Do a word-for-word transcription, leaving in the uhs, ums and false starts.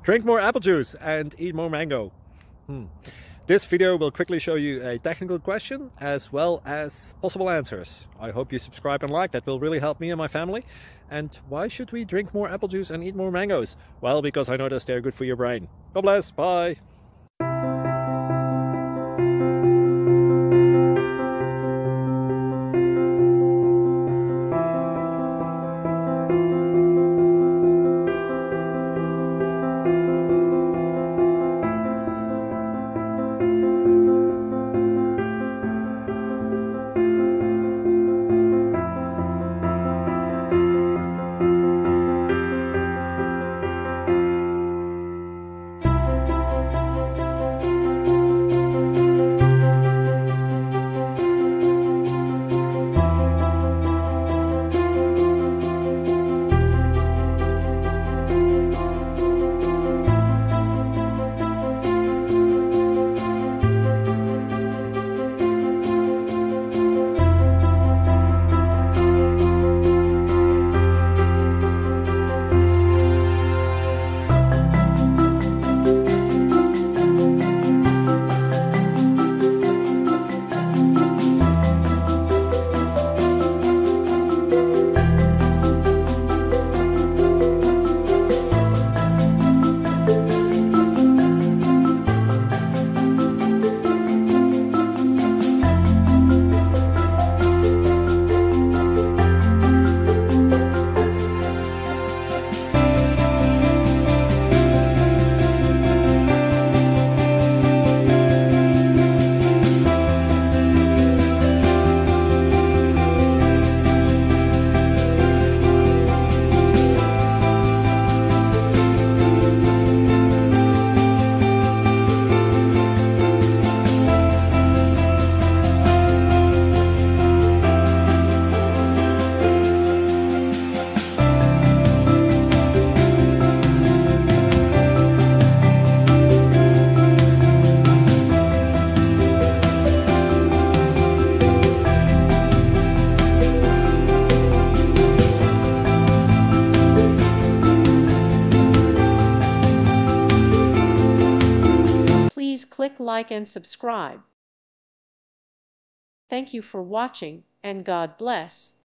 Drink more apple juice and eat more mango. Hmm. This video will quickly show you a technical question as well as possible answers. I hope you subscribe and like, that will really help me and my family. And why should we drink more apple juice and eat more mangoes? Well, because I noticed they're good for your brain. God bless, bye! Please click like and subscribe. Thank you for watching, and God bless.